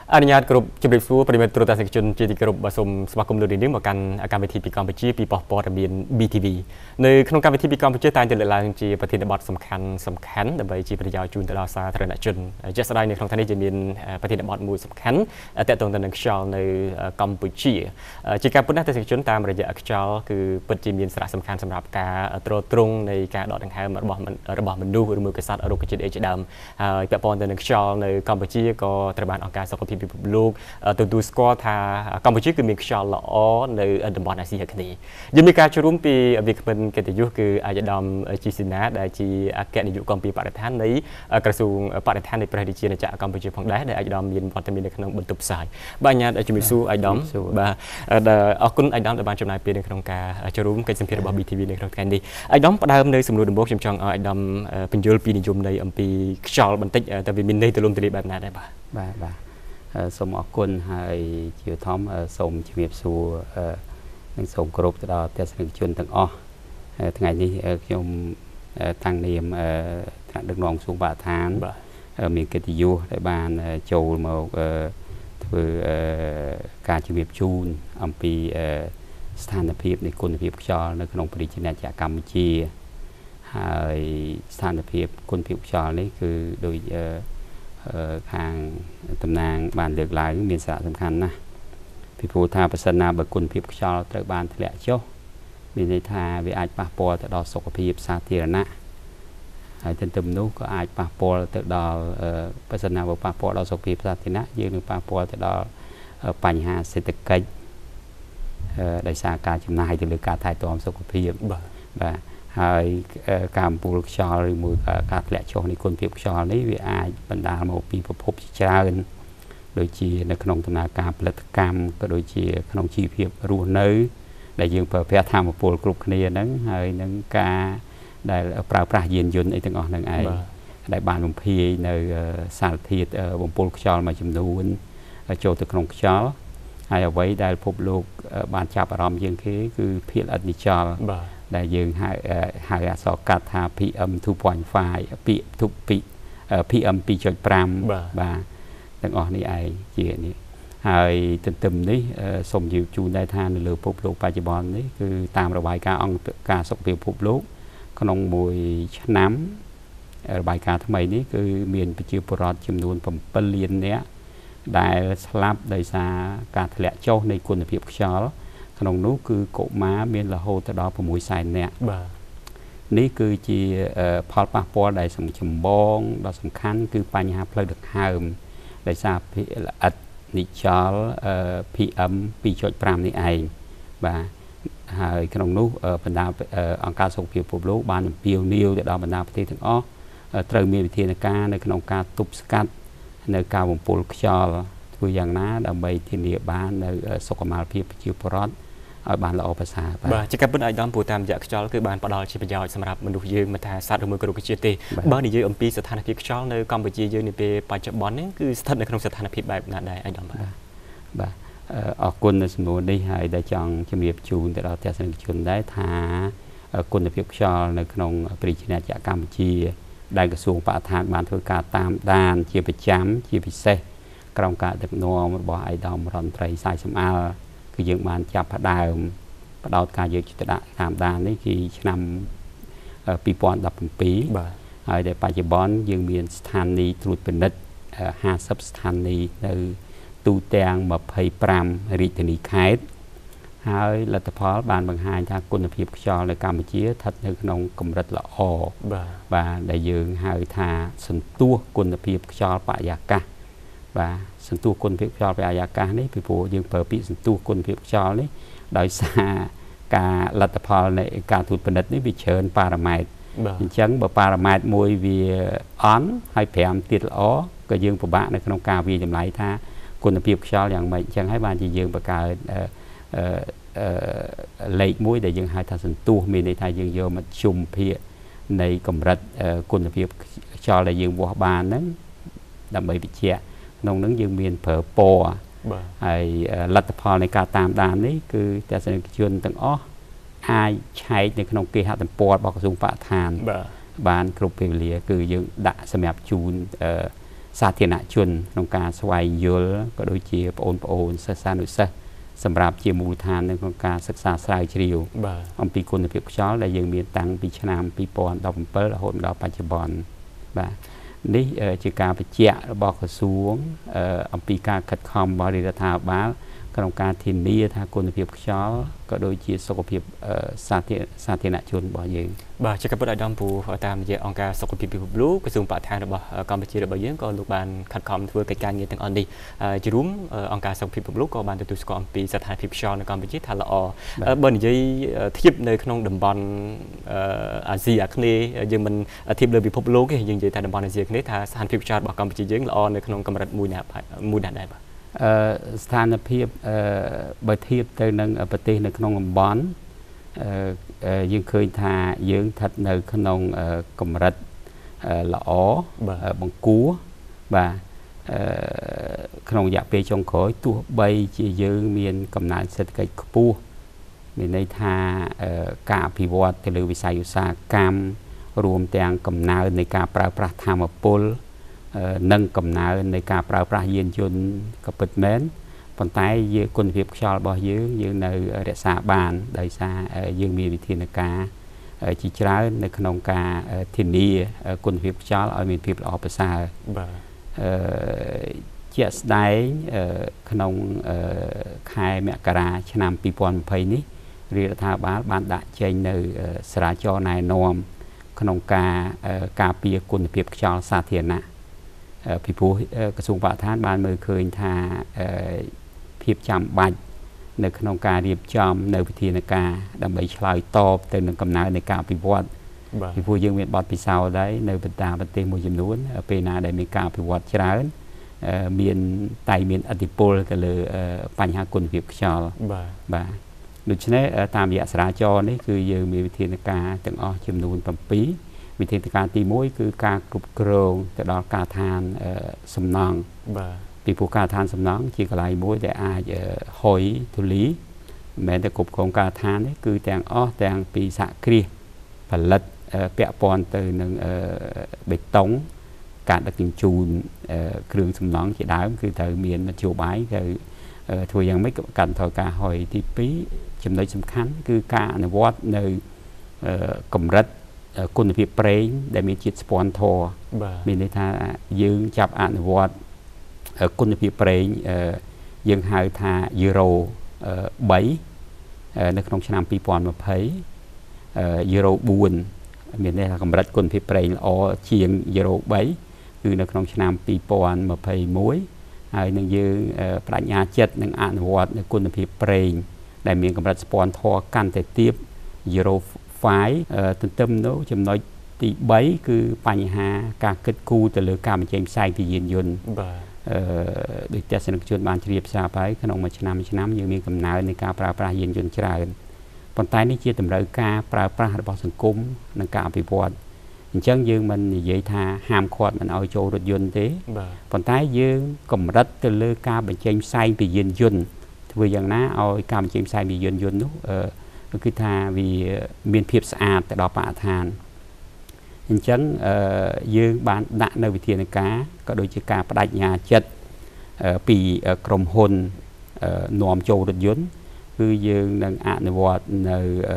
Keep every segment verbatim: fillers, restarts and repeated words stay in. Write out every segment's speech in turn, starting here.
อันนี้กรุ๊ปจุดริบสู้ปริมาณตัวตัดสินจุนจีกรุ๊ปผสมสมาคมดูดีนี้เหมือนกันการวิธีปีกองไปจีปีปอปอระเบียนบีทีวีในขนมการวิธีปีกองไปจีตายแต่ละลายจีปฏิบัติสำคัญสำคัญแต่ใบจีปฏิยาวจุนตลาดสาธารณชนเจสไดในขนมท่านนี้จะมีปฏิบัติมวยสำคัญแต่ตรงนั้นชาวในกัมพูชีจีการพูดตัดสินจุนตามระยะชาวคือปฏิมีสาระสำคัญสำหรับการตรวจตรงในการดอดทางแหมระบบระบบมันดูหรือมือกษัตริย์อารมณ์จิตเอจดำแต่ปอนแต่ชาวในกัมพูชีก็ตระบานองการสังคมพิพิธลูกตัวดูสกอตากัมพูชีคือมีชาวละอ้อในอันดับอาเซียนนี้ยังมีการชุมปีวิกเป็นเกิดยุคืออาจจะดำจีสินาได้จีอาแกนิยุกัมปีปาริธานในกระทรวงปาริธานในประเทศจีนจากกัมพูชีฝั่งได้ได้อาจจะดำมีวัฒนมีในขนมบรรทุกสายบ้านญาติอาจจะมีสู้ไอ้ดำบ่าเอาคุณไอ้ดำในบ้านจำนายปีในขนมกาจะรู้กันสัมผัสระบบบีทีวีในขนมกันดีไอ้ดำประเดิมในสำรวจดมบกจำจังไอ้ดำเป็นยุโรปีนิยมในอัมพีชาวบันทึกแต่วิมินในตัวลมตรีแบบนั้นได้ป่ะบ่าบ่าสมอคุณให้เกี่ยวท้อมสมชีวิตสู่นักสมกรุบตลอดแต่สนิทชนทั้งอ้อทั้งไงนี้ยมตั้งเนียมดึกนองสูงบาทานมีกิจยุในบ้านโจลมาคือการชีวิตจูนอัมพีสถานพิบในคุณพิบชอในขนมปริจินาจากกัมพูชีให้สถานพิบคุณพิบชอนี่คือโดยทางตำนานบ้านเลือกลายมีสาระสำคัญนะพิพูธาปัสนาบกุลพิบชอตระบานทะเลโชมีในทาวิอาจปะปอตดอสกพิบสาธิรณะไอ้เต็มนุก็อาจปะปอตดอปัสนาบปะปอดอสกพิบสาธิรณะยืนปะปอตดอปัญหาเศรษฐกิจได้สาการจำนายถึงการถ่ายทอดสกพิบแบบให้การปลูกชอหรือมือการแหลกชอในคนเพียบชอนี้วิอาบรรดาโมปีประพบชาเนโดยจีในขนมธนาการผลิตกรรมก็โดยจีขนมชีเพียบรัวเนื้อได้ยังเปิดแพร่ทำมาปลูกกลุ่มนี้นั้นให้นังกาได้ปราบปราเย็นยนไอ้ตั้งออกนั่งไอได้บานบงพีในสารทิศบงปลูกชอมาจำนวนโจตขนมชอให้เอาไว้ได้พบลูกบานจับอารมณ์ยังคือคือเพียรอนิจจ์ได้ยังหายหายสกัดหาพีเอ็มทุพอยไฟปีทุกปีพีเอ็มปีจอยปรามบ่าตั้งออกนี่ไอเจียนี่หายตึมตึมนี่สมอยู่จูได้ทานหรือพบโลกปัจจุบันนี่คือตามระบายการองการสกปรกพบโลกขนมมวยน้ำระบายการทำไมนี่คือเมียนไปเจอปรอดจำนวนผมเปลี่ยนเนี้ยได้สลับได้สาการทะเลโจในคุณภาพชอขนมนู้คือโกม้าเมียนละโฮตดอผมมวยใส่เนี่ยนี่คือจีพอลปาปอได้สมชมบองดอสำคัญคือปัญหาเพลิดหามได้ทราบพิอัดนิจลพีเอ็มปีจอยปรามนี่เองบ่าหายขนมนู้บรรดาองค์การส่งเพียวผู้รู้บานเปียวนิวจะดอบรรดาประเทศทั้งอ้อเติมมีวิธีในการในขนมการตุบสกัดในการบ่มปูลชอลตัวอย่างนั้นดำไปที่เนียบ้านในสกมาเพียบจิวปรอดบ้านเราเอาภาษาบ่าจะกับเป็นไอ้ดอมปูตามจากชอลคือบ้านปลาชีพยาวสำหรับมนุษย์ยืมมาทาสัตว์มือกระดูกเชื้อตีบ้านนี้ยืมปีสถานพิบชอลในกัมพูชียืมในปีปัจจุบันนี่คือสถานในขนมสถานพิบแบบนั้นได้ไอ้ดอมบ่าบ่าออกคนในสมุนได้ให้ได้จังจมีบจูนแต่เราแต่สนิทชนได้ทาคนในพิบชอลในขนมปริจินาจากกัมพูชีได้กระทรวงป่าทานบ้านทุกการตามด้านเชี่ยวประจำเชี่ยวพิเศษกรองการดึกนัวมันบอกไอ้ดอมรอนไตรสายสมอาคือยังบ้านจับพระดาวพระดาวการยึดจุดได้ตามด้านนี่คือนำปีปอนดับปีไอ้ในปัจจุบันยังมีสถานีตรวจเป็นนิดห้าสับสถานีในตูแตงมาเพย์ปรามริทนีคายให้รัฐพลบานบางหายทางคุณภาพชอในกัมพูชีทัดในขนมกำรัดละอvà đại dương hai thà sân tuaคุณภาพชอปะยากะvà sân tuaคุณภาพชอปะยากะนี่พี่ผู้ยังเปิดปีสนตัวคุณภาพชอนี่โดยสาการรัฐพลในการถูกผลิตนี่วิเชิญปารามัยจังบ่ปารามัยมวยวีอ้อนให้แผงติดล้อก็ยังประบะในขนมกาวีจำไรท่าคุณภาพชออย่างไรจังให้บ้านจะยังประกาศเลยมวยได้ยังให้ทางสนตัวมีในไทยยังโยมาชุมเพียในกำรัดคุณภาพชอได้ยังบัวบานนั้นดำไปปิเชียน้องนั้นยังมีเผอโปไอ้รัฐพลในการตามดานนี้คือแต่สนิทชนตั้งอ้อไอ้ใช้ในขนมเกหัตปอดบอกกระทรวงป่าทานบานกรุบเปรียคือยังด่าสมัยจูนសាធារណជនក្នុងការស្វែងយល់ក៏ដូចជាបងប្អូនសិស្សានុសិស្សសម្រាប់ជាមូលដ្ឋាននៅក្នុងការសិក្សាស្រាវជ្រាវអំពីគុណភាពខ្យល់ដែលយើងមានតាំងពីឆ្នាំពីរពាន់ដប់bảyរហូតដល់បច្ចុប្បន្នបាទនេះជាការបញ្ជាក់របស់ក្រសួងអំពីការខិតខំរបស់រដ្ឋាភិបាលក្នុងការធានាថាគុណភាពខ្យល់ក៏ដូចជាសុខភាពសាធារសាធារណជនរបស់យើងបាទជាការពិតឲ្យដំពូតាមរយៈអង្គការសុខភាពពិភពលោកក្រសួងបរិស្ថានរបស់កម្ពុជារបស់យើងក៏លោកបានខិតខំធ្វើកិច្ចការងារទាំងអស់នេះជារួមអង្គការសុខភាពពិភពលោកក៏បានទទួលស្គាល់អំពីស្ថានភាពខ្យល់នៅកម្ពុជាថាល្អបើនិយាយធៀបនៅក្នុងតំបន់អាស៊ីអាគ្នេយ៍យើងមិនធៀបលើពិភពលោកទេយើងនិយាយថាតំបន់អាស៊ីអាគ្នេយ៍ថាស្ថានភាពខ្យល់របស់កម្ពុជាយើងល្អនៅក្នុងកម្រិតមួយណាមួយណាដែរបាទអឺស្ថានភាពអឺបើធៀបទៅនឹងប្រទេសនៅក្នុងតំបន់អឺយើងឃើញថាយើងស្ថិតនៅក្នុងកម្រិតល្អបង្គួរបាទអឺក្នុងរយៈពេលចុងក្រោយទោះបីជាយើងមានកំណើនសេដ្ឋកិច្ចខ្ពស់មានន័យថាការអភិវឌ្ឍទៅលើវិស័យឧស្សាហកម្មរួមទាំងកំណើននៃការប្រើប្រាស់ថាមពលនិងកំណើននៃការប្រើប្រាស់យានយន្តក៏ពិតមែនប៉ុន្តែយើងគុណភាពខ្យល់របស់យើងយើងនៅរក្សាបានដោយសារយើងមានវិធានការជាច្រើននៅក្នុងការធានាគុណភាពខ្យល់ឲ្យមានភាពល្អប្រសើរបាទអឺជាក់ស្ដែងក្នុងខែមករាឆ្នាំពីរពាន់ยี่สิบនេះរដ្ឋាភិបាលបានដាក់ចេញនៅស្រាវជ្រាវណែនាំក្នុងការការពារគុណភាពខ្យល់សាធារណៈពីព្រោះក្រសួងបរិស្ថានបានមើលឃើញថាភាពចាំបាច់នៅក្នុងការរៀបចំនៅវិធានការដើម្បីឆ្លើយតបទៅនឹងកំណើននៃការអភិវឌ្ឍពីព្រោះយើងមានបទពិសោធន៍ដែរនៅបណ្ដាប្រទេសមួយចំនួនពេលណាដែលមានការអភិវឌ្ឍច្រើនមានតែមានឥទ្ធិពលទៅលើបញ្ហាគុណភាពខ្យល់បាទបាទដូច្នេះតាមរយៈស្រាវជ្រាវនេះគឺយើងមានវិធានការទាំងអស់ចំនួនbảyវិធានការទីមួយគឺការគ្រប់គ្រងទៅដល់ការដ្ឋានសំណង់បាទពីព្រោះការដ្ឋានសំណង់ជាកន្លែងមួយដែលអាចហុយធូលីមិនមែនតែគ្រប់គ្រងការដ្ឋាននេះគឺទាំងអស់ទាំងពីសហគ្រាសផលិតពាក់ព័ន្ធទៅនឹងបេតុងការដឹកជញ្ជូនគ្រឿងសំណង់ជាដើមគឺត្រូវមាននយោបាយទៅធ្វើយ៉ាងម៉េចកាត់បន្ថយការហុយទីពីរចំណុចសំខាន់គឺការអនុវត្តនៅកម្រិតគុណភាពប្រេងដែលមានជាតិស្ពាន់ធរមានន័យថាយើងចាប់អនុវត្តគុណភាពប្រេងយើងហៅថា Euro បីនៅក្នុងឆ្នាំពីរពាន់ยี่สิบ Euro បួនមានន័យថាកម្រិតគុណភាពប្រេងល្អជាង Euro បីគឺនៅក្នុងឆ្នាំពីរពាន់ยี่สิบเอ็ดហើយនឹងយើងបដិញ្ញាចិត្តនឹងអនុវត្តនៅគុណភាពប្រេងដែលមានកម្រិតស្ពាន់ធរកាន់តែទាប Euro 5ទន្ទឹមនោះចំណុចទីបីគឺបញ្ហាការគិតគូរទៅលើការបញ្ចេញផ្សែងពីយានយន្តបាទអឺដូចទស្សនិកជនបានជ្រាបស្រាប់ហើយក្នុងមួយឆ្នាំមួយឆ្នាំយើងមានកំណើននៃការប្រើប្រាស់យានយន្តច្រើនប៉ុន្តែនេះជាតម្រូវការប្រើប្រាស់របស់សង្គមនិងការអភិវឌ្ឍអញ្ចឹងយើងមិននិយាយថាហាមឃាត់មិនឲ្យចូលរថយន្តទេប៉ុន្តែយើងកម្រិតទៅលើការបញ្ចេញផ្សែងពីយានយន្តធ្វើយ៉ាងណាឲ្យការបញ្ចេញផ្សែងពីយានយន្តនោះអឺគឺថាវាមានភាពស្អាតទៅដល់បរិស្ថានអញ្ចឹងយើងបានដាក់នៅវិធានការក៏ដូចជាការបដិញ្ញាចិត្តពីក្រុមហ៊ុននាំចូលរថយន្តគឺយើងនឹងអនុវត្តនៅ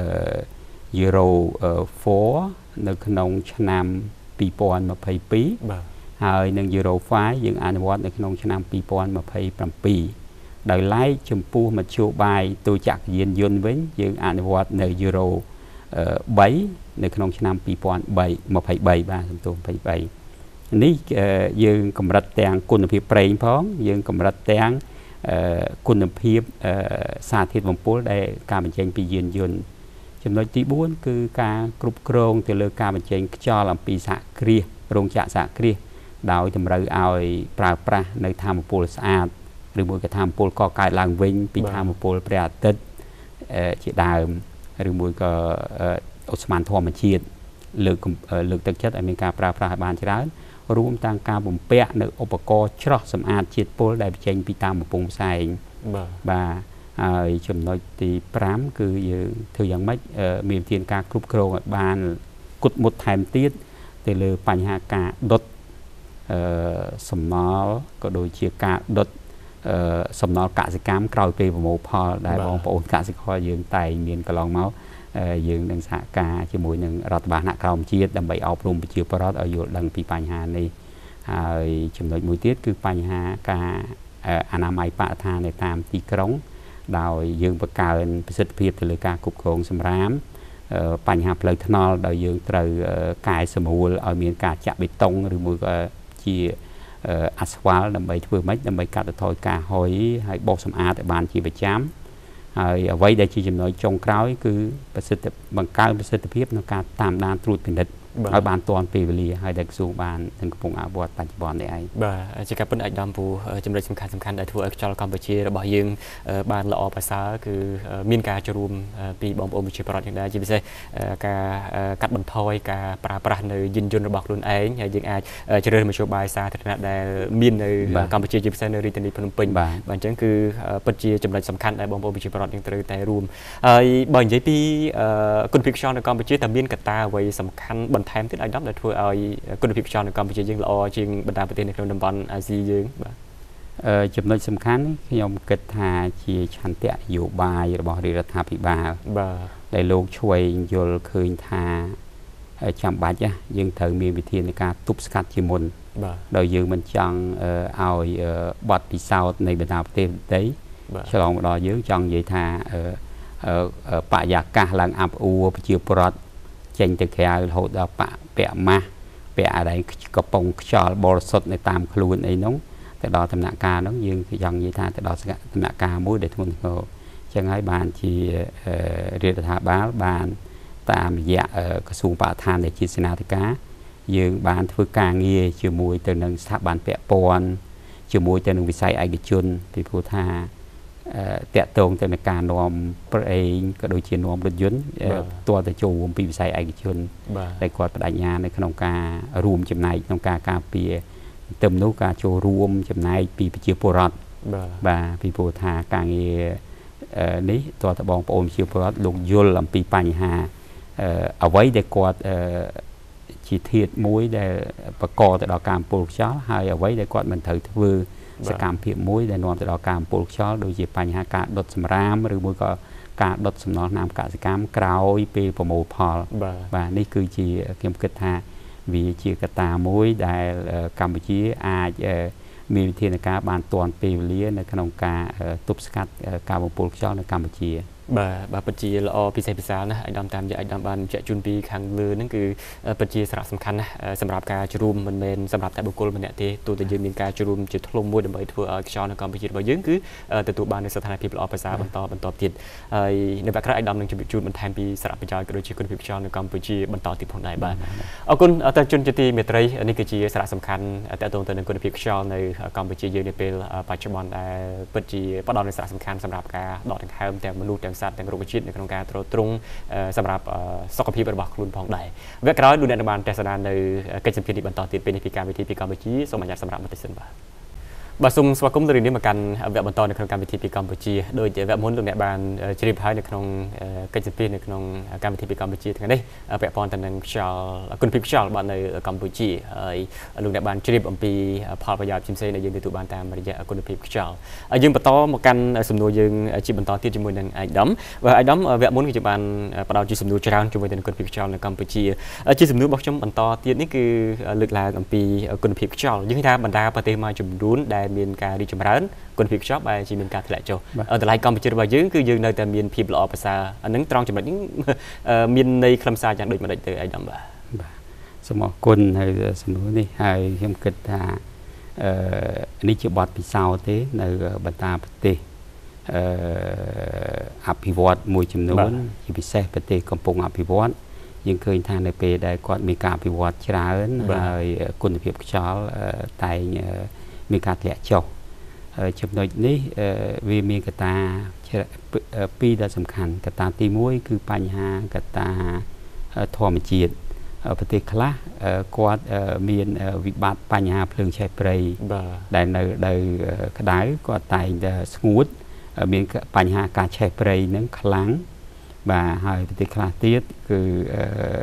Euro four នៅក្នុងឆ្នាំពីរពាន់ยี่สิบเอ็ดបាទហើយនឹង Euro 5យើងអនុវត្តនៅក្នុងឆ្នាំពីរពាន់ยี่สิบเจ็ดដោយឡែកចំពោះមធ្យោបាយទូចក្រយានយន្តវិញយើងអនុវត្តនៅ Euro បីនៅក្នុងឆ្នាំពីរពាន់ยี่สิบสามបាទសំទោសยี่สิบสามនេះយើងកម្រិតទាំងគុណភាពប្រេងផងយើងកម្រិតទាំងគុណភាពសារធាតុបំពុលដែលការបញ្ចេញពីយានយន្តចំណុចទីបួនគឺការគ្រប់គ្រងទៅលើការបញ្ចេញខ្យល់អំពីសហគ្រាសរោងចក្រសហគ្រាសដោយតម្រូវឲ្យប្រើប្រាស់នៅថាមពលស្អាតឬមួយក៏ថាមពលកកើតឡើងវិញពីថាមពលព្រះអាទិត្យជាដើមឬមួយក៏អូស្មန်ធម្មជាតិលើកលើកទឹកចិត្តឲ្យមានការប្រើប្រាស់ឲ្យបានច្រើនរួមទាំងការបំពាក់នៅឧបករណ៍ច្រោះសម្អាតជាតិពុលដែលបញ្ចេញពីតាមបំពង់ផ្សែងបាទបាទហើយចំណុចទីប្រាំគឺយើងធ្វើយ៉ាងម៉េចមានវិធានការគ្រប់គ្រងឲ្យបានគុតមុតថែមទៀតទៅលើបញ្ហាការដុតសំណល់ក៏ដូចជាការដុតសំណល់កសិកម្មក្រោយពេលប្រមូលផលដែលបងប្អូនកសិករយើងតែងមានកន្លងមកយើងនឹងសហការជាមួយនឹងរដ្ឋបាលថ្នាក់ក្រោមជាតិដើម្បីអប់រំប្រជាពលរដ្ឋឲ្យយល់ដឹងពីបញ្ហានេះហើយចំណុចមួយទៀតគឺបញ្ហាការអនាម័យបរិស្ថាននៅតាមទីក្រុងដោយយើងបង្កើនប្រសិទ្ធភាពទៅលើការគ្រប់គ្រងសម្រាមបញ្ហាផ្លូវថ្នល់ដោយយើងត្រូវកែសម្រួលឲ្យមានការចាក់បេតុងឬមួយក៏ជាអាស្វ៉ាល់ដើម្បីធ្វើម៉េចដើម្បីកាត់បន្ថយការហុយហើយបោសសម្អាតឲ្យបានជាប្រចាំហើយអ្វីដែលជាចំណុចចុងក្រោយគឺប្រសិទ្ធបង្កើនប្រសិទ្ធភាពក្នុងការតាមដានត្រួតពិនិត្យឲ្យបានទាន់ពេលវេលាហើយដែលក្រសួងបាននឹងកំពុងអភិវឌ្ឍបច្ចុប្បន្ននេះឯងបាទជាការពិតអាចដំពូចំណុចសំខាន់សំខាន់ដែលធ្វើឲ្យខ្យល់កម្ពុជារបស់យើងបានល្អប្រសើរគឺមានការចូលរួមពីបងប្អូនប្រជាពលរដ្ឋយ៉ាងដែរជាពិសេសការកាត់បន្ថយការប្រើប្រាស់នៅយានយន្តរបស់ខ្លួនឯងហើយយើងអាចជ្រើសរើសមធ្យោបាយសាធារណៈដែលមាននៅកម្ពុជាជាពិសេសនៅរាជធានីភ្នំពេញបាទអញ្ចឹងគឺពិតជាចំណុចសំខាន់ដែលបងប្អូនប្រជាពលរដ្ឋយើងត្រូវតែរួមហើយបើនិយាយពីគុណភាពខ្យល់នៅកម្ពុជាតើមានកត្តាអ្វីសំខាន់បន្ថែមទៀតឲ្យដំដែលធ្វើឲ្យគុណភាពខ្យល់នៅកម្ពុជាយើងល្អជាងបណ្ដាប្រទេសនៅក្នុងតំបន់អាស៊ីយើងបាទចំណុចសំខាន់ខ្ញុំគិតថាជាឆន្ទៈនយោបាយរបស់រដ្ឋាភិបាលបាទដែលលោកឆ្វេងយល់ឃើញថាចាំបាច់យើងត្រូវមានវិធានការទប់ស្កាត់ជាមុនបាទដោយយើងមិនចង់ឲ្យបទពិសោធន៍នៃបណ្ដាប្រទេសដទៃឆ្លងមកដល់យើងចង់និយាយថាបរិយាកាសឡើងអាប់អួរប្រជាពលរដ្ឋចេញទៅក្រៅរហូតដល់ពាក់ម៉ាស់ពាក់អីកំពុងខ្យល់បរិសុទ្ធនៅតាមខ្លួនអីនោះទៅដល់ដំណាក់កាលនោះយើងចង់និយាយថាទៅដល់ដំណាក់កាលមួយដែលធ្ងន់ធ្ងរអញ្ចឹងហើយបានជារដ្ឋាភិបាលបានតាមរយៈក្រសួងបរិស្ថានដែលជាសេនាធិការយើងបានធ្វើការងារជាមួយទៅនឹងស្ថាប័នពាក់ព័ន្ធជាមួយទៅនឹងវិស័យឯកជនពីព្រោះថាតាក់ទងទៅនឹងការនាំប្រេងក៏ដូចជានាំរថយន្តផ្ទាល់ទៅចូលរួមពីវិស័យឯកជនដែលគាត់បដិញ្ញានៅក្នុងការរួមចំណែកក្នុងការការពារទៅនោះការចូលរួមចំណែកពីប្រជាពលរដ្ឋបាទពីព្រោះថាការងារនេះតើតបងប្អូនប្រជាពលរដ្ឋលោកយល់អំពីបញ្ហាអ្វីដែលគាត់ជាធាតុមួយដែលបកកទៅដល់ការពុលខ្យល់ហើយអ្វីដែលគាត់មិនត្រូវធ្វើសកម្មភាពមួយដែលនាំទៅដល់ការពុលខ្យល់ដូចជាបញ្ហាការដុតសម្រាមឬមួយក៏ការដុតសំណល់ថ្នាំកសិកម្មក្រោយពេលប្រមូលផលបាទនេះគឺជាខ្ញុំគិតថាវាជាកត្តាមួយដែលកម្ពុជាអាចមានវិធានការបានទាន់ពេលវេលានៅក្នុងការទប់ស្កាត់ការបំពុលខ្យល់នៅកម្ពុជាបាទបាទពិតជាល្អពិសេសពិសាលណាស់ឲ្យដំតាមយកឲ្យដំបានជាក់ជូនពីខាងលើហ្នឹងគឺពិតជាសារៈសំខាន់ណាស់សម្រាប់ការជួបមិនមែនសម្រាប់តែបុគ្គលម្នាក់ទេទោះតែយើងមានការជួបជាធ្លុំមួយដើម្បីធ្វើឲ្យខ្យល់នៅកម្ពុជារបស់យើងគឺទទួលបាននូវស្ថានភាពល្អប្រសើរបន្តបន្តទៀតហើយនៅវគ្គក្រោយឲ្យដំនឹងជម្រាបជូនបន្ថែមពីសារៈប្រយោជន៍ក៏ដូចជាគុណភាពខ្យល់នៅកម្ពុជាបន្តទៀតផងដែរបាទអរគុណអរជនជាទីមេត្រីនេះគឺជាសារៈសំខាន់តទៅទៅនឹងគុណភាពខ្យល់នៅកម្ពុជាយើងនាពេលបច្ចុប្បន្នដែលពិតជាផ្ដល់នូវសារៈសំខាន់សម្រាប់ការដកដង្ហើមទាំងមនុស្សទាំងសត្វទាំងរុក្ខជាតិនៅក្នុងការទ្រទ្រង់សម្រាប់សុខភាពរបស់ខ្លួនផងដែរវគ្គក្រោយលោកអ្នកបានទស្សនានៅកិច្ចសម្ភាសន៍នេះបន្តទៀតពេលនេះពីកម្មវិធីពីកម្ពុជាសូមអនុញ្ញាតសម្រាប់បន្តិចសិនបាទបាទសូមស្វាគមន៍ទៅនេះមកកាន់វគ្គបន្តនៅក្នុងកម្មវិធីពីកម្ពុជាដោយវគ្គមុនលោកអ្នកបានជ្រាបហើយនៅក្នុងកិច្ចសម្ភាសន៍នៅក្នុងកម្មវិធីពីកម្ពុជាថ្ងៃនេះពាក់ព័ន្ធទៅនឹងខ្យល់គុណភាពខ្យល់បាទនៅកម្ពុជាហើយលោកអ្នកបានជ្រាបអំពីផលប្រយោជន៍ផ្សេងៗដែលយើងទទួលបានតាមរយៈគុណភាពខ្យល់ហើយយើងបន្តមកកាន់សំណួរយើងជាបន្តទៀតជាមួយនឹងអាយដាមបាទអាយដាមវគ្គមុនខ្ញុំបានផ្ដោតជាសំណួរច្រើនជាមួយទៅនឹងគុណភាពខ្យល់នៅកម្ពុជាជាសំណួររបស់ខ្ញុំបន្តទៀតនេះគឺលើកឡើងអំពីគុណភាពខ្យល់យើងថាបណ្ដាប្រទេសមួយចំនួនដែលមានការរីកចម្រើនគុណភាពខ្យល់បែរជាមានការធ្លាក់ចុះតម្លៃកម្ពុជារបស់យើងគឺយើងនៅតែមានភាពល្អប្រសើរអានឹងត្រង់ចំណុចនេះមានន័យខ្លឹមសារយ៉ាងដូចម្ដេចទៅអាយដាមបាទបាទសូមអរគុណហើយសំណួរនេះហើយខ្ញុំគិតថាអឺនេះជាបទពិសោធន៍ទេនៅបណ្ដាប្រទេសអឺអភិវឌ្ឍមួយចំនួនជាពិសេសប្រទេសកំពុងអភិវឌ្ឍយើងឃើញថានៅពេលដែលគាត់មានការអភិវឌ្ឍច្រើនហើយគុណភាពខ្យល់តែងមានការធ្លាក់ចុះចំណុចនេះវាមានកត្តាពីរដែលសំខាន់កត្តាទីមួយគឺបញ្ហាកត្តាធម្មជាតិប្រទេសខ្លះគាត់មានវិបត្តិបញ្ហាភ្លើងឆេះព្រៃដែលនៅនៅក្តៅគាត់តែងតែស្ងួតមានបញ្ហាការឆេះព្រៃនឹងខ្លាំងបាទហើយប្រទេសខ្លះទៀតគឺ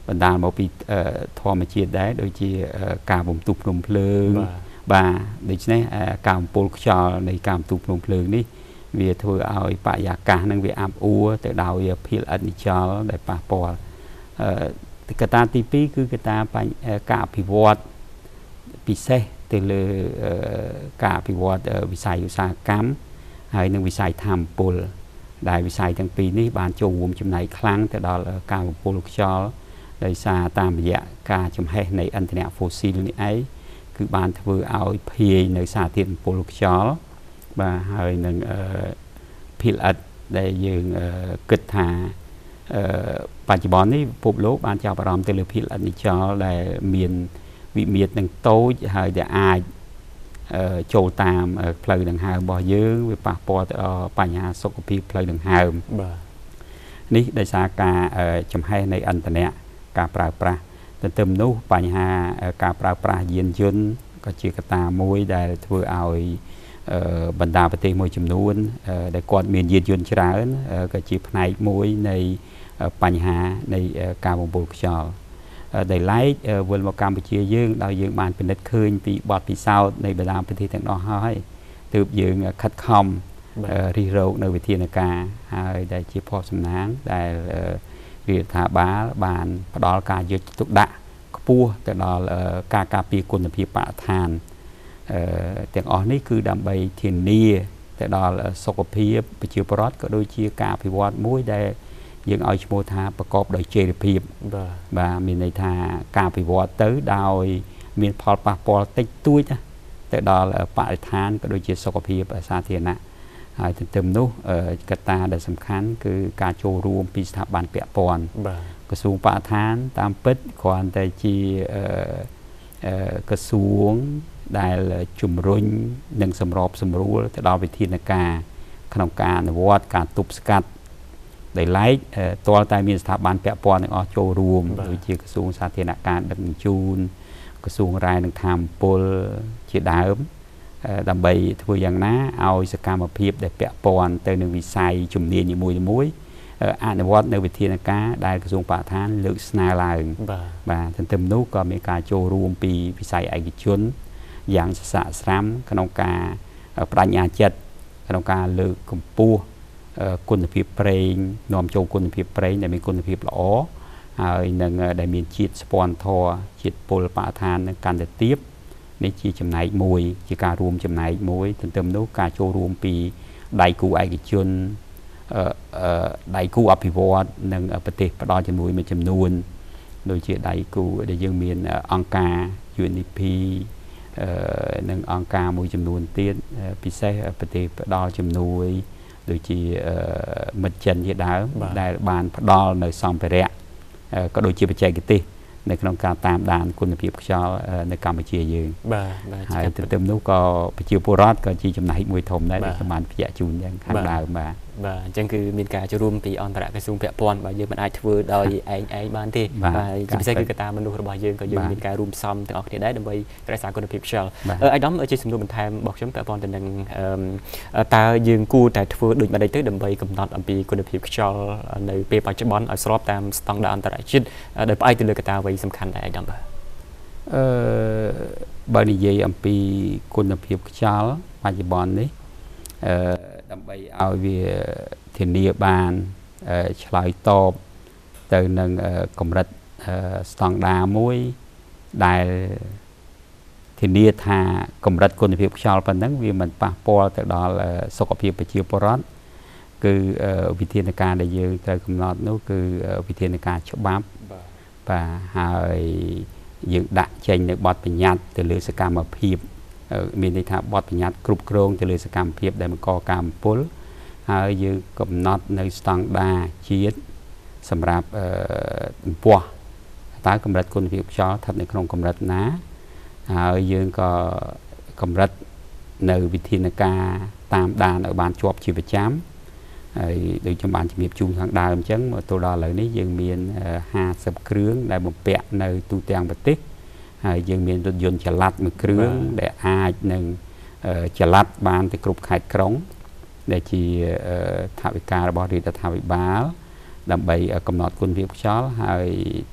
បណ្ដាលមកពីធម្មជាតិដែរដូចជាការបំទុះភ្នំភ្លើងបាទដូច្នេះការបំពុលខ្យល់នៃការបំទុះភ្នំភ្លើងនេះវាធ្វើឲ្យបរិយាកាសនឹងវាអាប់អួរទៅដោយភាគឥតនិចលដែលប៉ះពាល់កត្តាទីពីរគឺកត្តាការអភិវឌ្ឍពិសេសទៅលើការអភិវឌ្ឍវិស័យឧស្សាហកម្មហើយនិងវិស័យធម្មពលដែលវិស័យទាំងពីរនេះបានចូលរួមចំណែកខ្លាំងទៅដល់ការបំពុលខ្យល់ដោយសារតាមរយៈការចំហេះនៃឥន្ធនៈហ្វូស៊ីលនេះឯងគឺបានធ្វើឲ្យភាយនៅសារធាតុបំពុលខ្យល់បាទហើយនឹងភាគឥតដែលយើងគិតថាបច្ចុប្បន្ននេះពិភពលោកបានចាប់អារម្មណ៍ទៅលើភាគឥតនិចលដែលមានវិមាត្រនឹងតូចហើយដែលអាចចូលតាមផ្លូវដង្ហើមរបស់យើងវាប៉ះពាល់ទៅដល់បញ្ហាសុខភាពផ្លូវដង្ហើមបាទនេះដោយសារការចំហេះនៃឥន្ធនៈការប្រើប្រាស់ទន្ទឹមនោះបញ្ហាការប្រើប្រាស់យានយន្តក៏ជាកត្តាមួយដែលធ្វើឲ្យបណ្ដាប្រទេសមួយចំនួនដែលគាត់មានយានយន្តច្រើនក៏ជាផ្នែកមួយនៃបញ្ហានៃការបំពុលខ្យល់ដែលឡែកវិលមកកម្ពុជាយើងដោយយើងបានពិនិត្យឃើញពីបទពិសោធន៍នៃបណ្ដាប្រទេសទាំងនោះហើយទើបយើងខិតខំរិះរោចនៅវិធានការហើយដែលជាភ័ព្វសំណាងដែលរដ្ឋាភិបាលបានផ្ដល់ការយកចិត្តទុកដាក់ខ្ពស់ទៅដល់ការការពារគុណភាពបរិស្ថានទាំងអស់នេះគឺដើម្បីធានាទៅដល់សុខភាពប្រជាពលរដ្ឋក៏ដូចជាការអភិវឌ្ឍមួយដែលយើងឲ្យឈ្មោះថាប្រកបដោយចីរភាពបាទបាទមានន័យថាការអភិវឌ្ឍទៅដោយមានផលប៉ះពាល់តិចតួចទៅដល់បរិស្ថានក៏ដូចជាសុខភាពសាធារណៈហើយទន្ទឹមនោះកត្តាដែលសំខាន់គឺការចូលរួមពីស្ថាប័នពាក់ព័ន្ធបាទក្រសួងបរិស្ថានតាមពិតគ្រាន់តែជាក្រសួងដែលជំរុញនិងសម្របសម្រួលទៅដល់វិធានការក្នុងការអនុវត្តការទប់ស្កាត់ដែលឡែកទាល់តែមានស្ថាប័នពាក់ព័ន្ធទាំងអស់ចូលរួមដូចជាក្រសួងសាធារណការដឹកជញ្ជូនក្រសួងរាយនឹងធម្មពលជាដើមដើម្បីធ្វើយ៉ាងណាឲ្យសកម្មភាពដែលពាក់ព័ន្ធទៅនឹងវិស័យជំនាញនីមួយៗអនុវត្តនៅវិធានការដែលក្រសួងបរិស្ថានលើកស្នើឡើងបាទទន្ទឹមនោះក៏មានការចូលរួមពីវិស័យឯកជនយ៉ាងសស្រាក់ស្រាំក្នុងការបដិញ្ញាចិត្តក្នុងការលើកកម្ពស់គុណភាពប្រេងនាំចូលគុណភាពប្រេងដែលមានគុណភាពល្អហើយនឹងដែលមានជាតិស្ពាន់ធរជាតិពុលបរិស្ថាននឹងកាន់តែទាបនេះជាចំណែកមួយជាការរួមចំណែកមួយទន្ទឹមនោះការចូលរួមពីដៃគូឯកជនដៃគូអភិវឌ្ឍនិងប្រទេសផ្ដល់ជំនួយមួយចំនួនដូចជាដៃគូដែលយើងមានអង្គការ ยู เอ็น ดี พี និងអង្គការមួយចំនួនទៀតពិសេសប្រទេសផ្ដល់ជំនួយដូចជាមិត្តចិនជាដើមដែលបានផ្ដល់នៅសម្ភារៈក៏ដូចជាបច្ចេកទេសនៅក្នុងការតាមដានគុណភាពខ្យល់នៅកម្ពុជាយើងបាទហើយទន្ទឹមនោះក៏ប្រជាពលរដ្ឋក៏ជាចំណែកមួយធំដែរដែលបានបញ្ជាក់ជូនយ៉ាងខាងដើមបាទបាទអញ្ចឹងគឺមានការចូលរួមពីអន្តរក្រសួងពាក់ព័ន្ធបាទយើងមិនអាចធ្វើដោយឯងឯងបានទេបាទជាពិសេសគឺកត្តាមនុស្សរបស់យើងក៏យើងមានការរួមផ្សំទាំងអស់គ្នាដែរដើម្បីរក្សាគុណភាពខ្យល់អាយដាមជាសំណួរបន្ថែមរបស់ខ្ញុំពាក់ព័ន្ធទៅនឹងតើយើងគួរតែធ្វើដូចម្តេចទៅដើម្បីកំណត់អំពីគុណភាពខ្យល់នៅពេលបច្ចុប្បន្នឲ្យស្របតាមស្តង់ដារអន្តរជាតិដោយផ្អែកទៅលើកត្តាអ្វីសំខាន់ដែរអាយដាមបាទអឺបើនិយាយអំពីគុណភាពខ្យល់បច្ចុប្បន្ននេះអឺដើម្បីឲ្យវាធានាបានឆ្លើយតបទៅនឹងកម្រិតស្តង់ដារមួយដែលធានាថាកម្រិតគុណភាពខ្យល់ប៉ុណ្ណឹងវាមិនប៉ះពាល់ទៅដល់សុខភាពប្រជាពលរដ្ឋគឺវិធានការដែលយើងត្រូវកំណត់នោះគឺវិធានការច្បាប់បាទហើយយើងដាក់ចេញនៅបទបញ្ញត្តិទៅលើសកម្មភាពមានន័យថាបទបញ្ញត្តិគ្រប់គ្រងទៅលើសកម្មភាពដែលបង្កការបំពុលហើយយើងកំណត់នៅស្តង់ដារជាតិសម្រាប់កម្ពស់តើកម្រិតគុណភាពខ្យល់ស្ថិតនៅក្នុងកម្រិតណាហើយយើងក៏កម្រិតនៅវិធានការតាមដានឲ្យបានជាប់ជាប្រចាំហើយដូចខ្ញុំបានជំរាបជូនខាងដើមអញ្ចឹងមកទល់ដល់ឥឡូវនេះយើងមានห้าสิบគ្រឿងដែលបំពាក់នៅទូទាំងប្រទេសហើយយើងមានរថយន្តចល័តមួយគ្រឿងដែលអាចនឹងចល័តបានទៅគ្រប់ខេត្តក្រុងដែលជាថវិការបស់រដ្ឋាភិបាលដើម្បីកំណត់គុណភាពខ្យល់ហើយឆ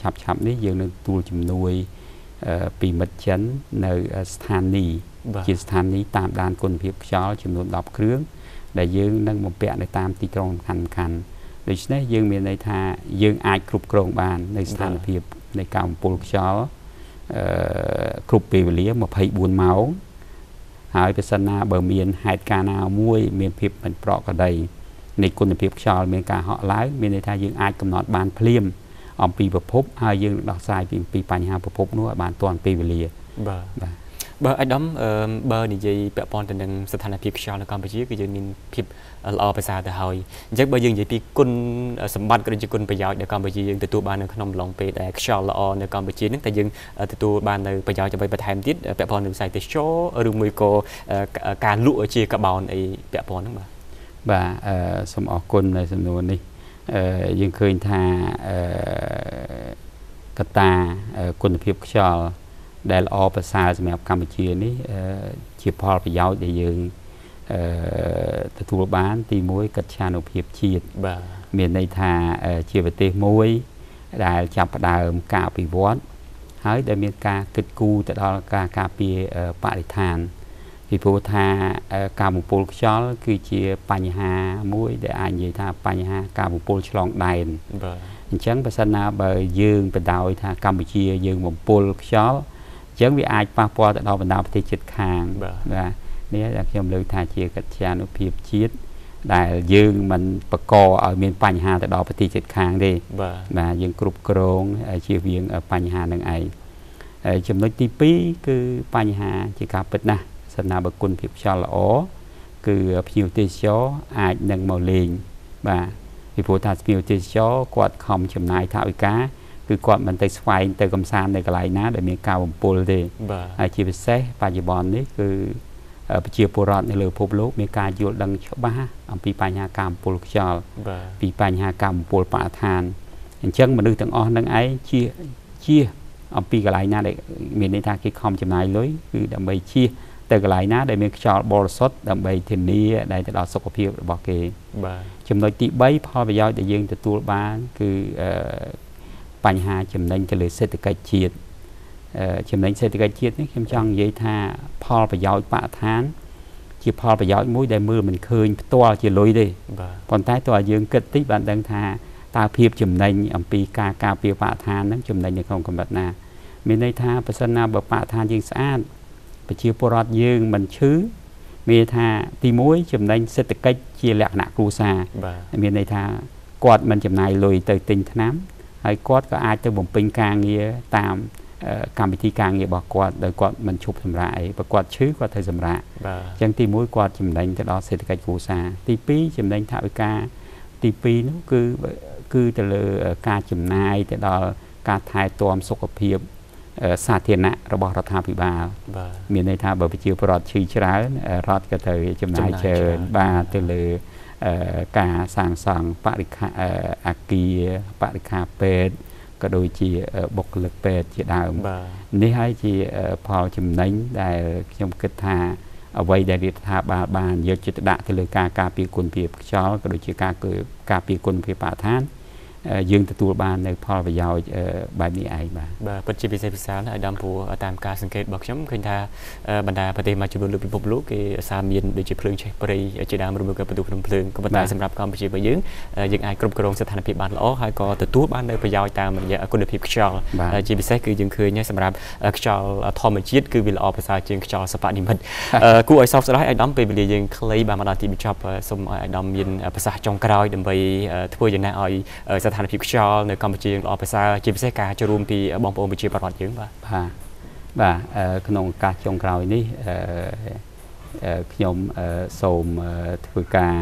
บฉับนี้ยังนึกตัวจำนวนปีมัดชั้นในสถานีจีสถานีตามด้านคนเพียบช้อจำนวนดอกเครื่องได้ยังนั่งมาเปะในตามตีกรองคันคันโดยเฉพาะยังมีในท่ายังอายกรุบกรองบานในสถานเพียบในการปูกช้อกรุบปีเลี้ยมาพายบุญเมาหายไปสนาเบอร์เมียนหายการนาวมวยเมียนเพียบมันเปราะกระไดในคนเพียบช้อเมียนการเหาะร้ายมีในท่ายังอายกำหนดบานเพลียมอมปีประพบหายยังดอกทรายปีปีปัญหาประพบนู้บานตอนปีเลี้ยเบอร์ไอ้ดอมเบอร์นี่จะเปรียบปอนเป็นสถานพิพิธภัณฑ์ในการไปชี้ก็จะมีพิบเอาภาษาแต่หอยยักเบอร์ยังจะปีกุนสมบัติก็จะกุนประโยชน์ในการไปชี้ยังตัวบ้านในขนมลองไปแต่ชาลอในการไปชี้นั่นแต่ยังตัวบ้านในประโยชน์จะไปประทานทิศเปรียบปอนในสายแต่โชว์หรือมือโกการลุเชียกับบอลไอเปรียบปอนนั่นมาบ่าสมอกุนในสำนวนนี้ยังเคยทากตากุนพิพิธภัณฑ์ได้ออกภาษาสมัยกัมพูชีนี้จีพอประโยชน์ได้ยังตัวบ้านตีมวยกัจฉานุเพียบชีดเมียนในทาเชียบเตมวยได้จับดาวกาปีวอดหายได้มีการกึดกูแต่ดอลกากาปีปฏิทานที่พูดทาการบุปผลชอลคือเชียปัญหามวยได้อ่านยี่ทาปัญหาการบุปผลฉลองได้ฉันภาษณาเบยยืงเป็นดาวทากัมพูชียืงบุปผลชอลจังวิอาปาปอแต่เราบรรดาประเทศจิตคางนะนี่จะเชื่อมเลยทาเชียกัจฉานุเพียบชีดได้ยืงมันประกอบเอาเมียนปัญหาแต่เราประเทศจิตคางดีนะยังกรุบกรองเชียเวียงปัญหาหนึ่งไอจำนวนที่ปีคือปัญหาจิกาปิดนะสนาบกุลเพียบชาลอ๋อคือพิวเตชออาจหนึ่งเมาเลงบ่าพิพูทาพิวเตชอกวดคอมจำนายท่าอิกาคือกอดมันเตะไฟเตะกำซานในกลายนะโดยมีการบ่มปูเลยไอจีเปเซ่ปัจจุบันนี้คือปัจจุบันในเรือพบโลกมีการยุดดังชบ้าอันปีปัญญากรรมปูลชอลปีปัญญากรรมปูลปะทานอย่างเช่นมันดูถึงอ่อนดังไอเชี่ยเชี่ยอันปีกลายนะได้มีในทางคิดคอมจำนายเลยคือดังใบเชี่ยแต่กลายนะได้มีชอลบอลสดดังใบเทนนี้ได้แต่เราสกปรกบอกเกย์จำนวนตีใบพอไปย้อยแต่ยังแต่ตัวบ้านคือปัญหาจำเป็นจะเลยเศรษฐกิจจีดจำเป็นเศรษฐกิจจีดนี่เข้มจังยี่ท่าพอประโยชน์ปะทานจีพอประโยชน์มุ้ยได้มือมันคืนตัวจีลุยดิตอนท้ายตัวยืงกึศที่บันดังท่าตาเพียบจำเป็นอัมปีกากาเปียปะทานนั้นจำเป็นในของกำบัดนามีในท่าปัสนาแบบปะทานยิงสะอาดไปเชียปรอดยืงมันชื้อมีท่าตีมุ้ยจำเป็นเศรษฐกิจจีแหลกหนักครูซามีในท่ากอดมันจำนายลุยเตยติงน้ำไอ้กอดก็อาจจะบ่มเป็นการเงี้ยตามการวิธีการเงี้ยบอกกอดโดยกอดมันชุบสำราญประกอดชื้อกอดเธอสำราญจังตีมุ้ยกอดจำเป็นจะรอเศรษฐกิจกูซาตีปีจำเป็นท่าวิกาตีปีนู้คือคือแต่เลยการจำนายแต่รอการถ่ายตัวสุขภาพสาธารณะระบบรัฐพิบาลมีในท่าแบบไปเชียวปลอดชื้อชราร์รอดก็เธอจำนายเชิญบาแต่เลยการสร้างสรรค์ปริคาอากีปริคาเป็ดก็โดยจีบกลึกเป็ดจีดาวนี่ให้จีพอจำนั้นได้ยมกิจธาเอาไว้ได้ดิธาบาบานเยอะจิตดะที่เลยการการปีกุลเพียบช้อก็โดยจีการเกิดการปีกุลเพียบป่าท่านยืงตัวบ้านในพอไปยาวใบมีไอมาปัจจุบันพิเศษนะดำผัวตามการสังเกตบอกช้ำคือท่าบรรดาประเทศมาจุดลุกเป็นพบลุกคือสามยินโดยจีเพลิงใช้ปริยจีดามรวมกับประตูเพลิงก็บรรดาสำหรับการปัจจุบันยืงยังไอกรมกรองสถานพิบาลล้อให้ก็ตัวบ้านในประยาวตามอย่างคุณภาพชอลจีพิเศษคือยังคือเนี่ยสำหรับชอลทอมจิตคือวิลอภาษาจีนชอลสปานิมัดกูไอซอฟต์สไลด์ไอดำไปเรียนคลีบามาดาที่บิชอปสมไอดำยินภาษาจงกรอยดำไปทั่วอย่างนั้นไอสถานพิบชอลในกัมพูชีออกภาษาจีนเสกาจะรวมปีบองโปมจีประวัติเยอะป่ะบ่าบ่าขนมกาจงกรอยนี่ขยมโสมถือกา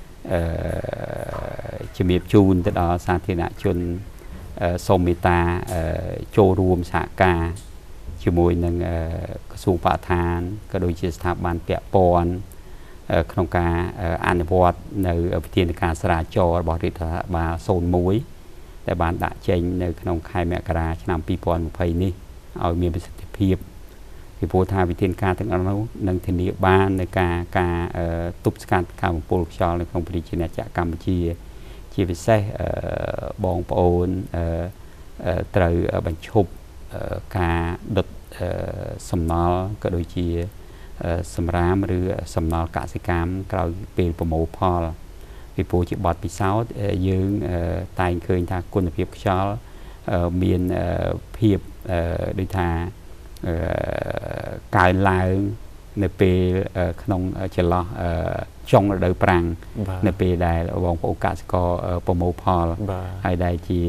จะมีจูนแต่ดอสาธิณชนโสมมิตาโจรวมสากาจมวยหนึ่งกระทรวงป่าทานก็โดยสถาบันเปียปอนขนมกาอันวัดในวิทยาการสระจอบริษัทบาโซนมวยแต่บ้านด่าเจงในขนมไข่แมกราชนำปีปอนมุภัยนี่เอามีประสิทธิภาพที่โพธาวิธีการทั้งนั้นนั่งเทนีบ้านในการการตุบสการการของโปรชอลในของปริจินาจากกัมพูชีชีวิตเซ่บองปอนត្រូវបញ្ឈប់ការដុតសំណល់ក៏ដូចជាសម្រាមឬសំណល់កសិកម្មក្រោយពេលប្រមូលផលពីព្រោះជាបទពិសោធន៍យើងតែងឃើញថាគុណភាពខ្យល់មានភាពដូចថាកើនឡើងនៅពេលក្នុងចន្លោះចុងរដូវប្រាំងនៅពេលដែលបងប្អូនកសិករប្រមូលផលហើយដែលជា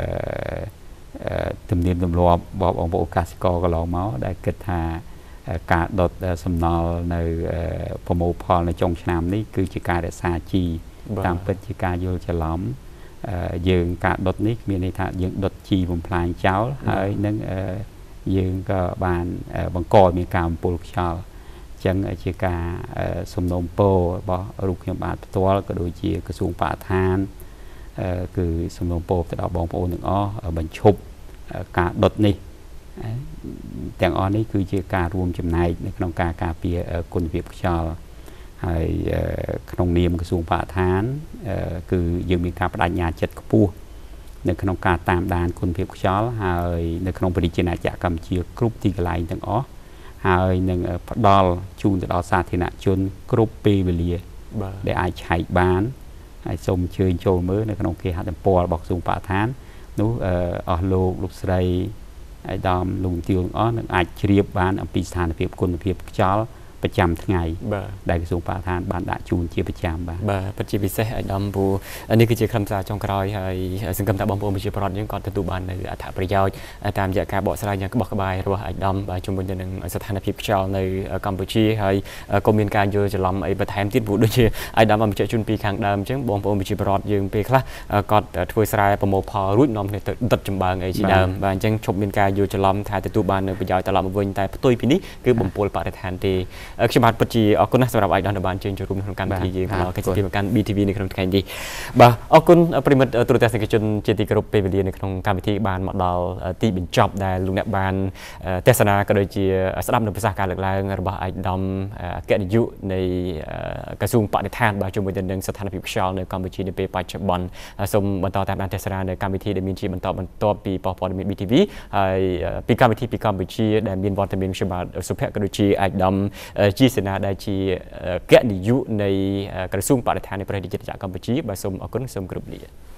ទំនៀមទម្លាប់របស់បងប្អូនកសិករកន្លងមកដែលគិតថាការដុតសំណល់នៅប្រមូលផលនៅចុងឆ្នាំនេះគឺជាការរក្សាជីតាមពិតជាការយល់ច្រឡំយើងការដុតនេះមានន័យថាយើងដុតជីបំផ្លាញចោលហើយនឹងយើងក៏បានបង្កមានការបំពុលខ្យល់ចឹងជាការសំណូមពររបស់រូបខ្ញុំបាទផ្ទាល់ក៏ដូចជាក្រសួងបរិស្ថានគឺសំណូមពរទៅដល់បងប្អូនទាំងអស់បញ្ឈប់ការដុតនេះទាំងអស់នេះគឺជាការរួមចំណែកនៅក្នុងការការពារគុណភាពខ្យល់ហើយក្នុងនាមក្រសួងបរិស្ថានគឺយើងមានការបដិញ្ញាចិត្តខ្ពស់នៅក្នុងការតាមដានគុណភាពខ្យល់ហើយនៅក្នុងប្រជាជាតិអាចារ្យកម្ពុជាគ្រប់ទីកន្លែងទាំងអស់ហើយនឹងផ្ដល់ជូនទៅដល់សាធារណជនគ្រប់ពេលវេលាដែលអាចឆែកបានហើយសូមអញ្ជើញចូលមើលនៅក្នុងគេហទំព័ររបស់ក្រសួងបរិស្ថាននោះអស់លោកលោកស្រីអាយដាមលោកទាវទាំងអស់នឹងអាចជ្រាបបានអំពីស្ថានភាពគុណភាពខ្យល់ប្រចាំថ្ងៃដែលក្រសួងបរិស្ថានបានដាក់ជូនជាប្រចាំបាទបាទពិតជាពិសេសអាយដាមពូនេះគឺជាខ្លឹមសារចុងក្រោយហើយសង្ឃឹមថាបងប្អូនប្រជាពលរដ្ឋយើងក៏ទទួលបាននៅអត្ថប្រយោជន៍តាមរយៈការបកស្រាយយ៉ាងក្បោះក្បាយរបស់អាយដាមបាទជំនួយទៅនឹងស្ថានភាពខ្យល់នៅកម្ពុជាហើយក៏មានការយល់ច្រឡំអីបន្ថែមទៀតព្រោះដូចជាអាយដាមបានបញ្ជាក់ជូនពីខាងដើមអញ្ចឹងបងប្អូនប្រជាពលរដ្ឋយើងពេលខ្លះគាត់ធ្វើស្រែប្រមូលផលរួចនាំគ្នាទៅដុតចំបើងអីជាដើមបាទអញ្ចឹងឈប់មានការយល់ច្រឡំថាទទួលបាននៅប្រយោជន៍ត្រឡប់មកវិញតែផ្ទុយពីនេះគឺបំពុលបរិស្ថានទេខ្ញុំបាទពិតជាអរគុណណាស់សម្រាប់អាយដាមដែលបានជើញចូលរួមក្នុងកម្មវិធីយើងមកកិច្ចពិធីកាន់ ប៊ី ទី វី នៅក្នុងថ្ងៃនេះបាទអរគុណប្រិមិត្តទូរទស្សនិកជនជាទីគោរពពេលវេលានៅក្នុងកម្មវិធីបានមកដល់ទីបញ្ចប់ដែលលោកអ្នកបានទស្សនាក៏ដូចជាស្ដាប់នៅប្រសាសន៍ការលើកឡើងរបស់អាយដាមអគ្គនាយកនៃក្រសួងបរិស្ថានបាទជាមួយទៅនឹងស្ថានភាពខ្យល់នៅកម្ពុជានាពេលបច្ចុប្បន្នសូមបន្តតាមដានទស្សនានៅកម្មវិធីដែលមានជាបន្តបន្ទាប់ពីប៉ុស្តិ៍ព័ត៌មាន ប៊ី ទី វី ហើយពីកម្មវិធីពីកម្ពុជាដែលមានវត្តមានខ្ញុំបាទសុភ័ក្រក៏ដូចជាអាយដាមជាសេនាដែលជាគណនាយកនៃក្រសួងបរិស្ថាននៃប្រទេសជាតិកម្ពុជាបាទសូមអរគុណសូមគោរពលា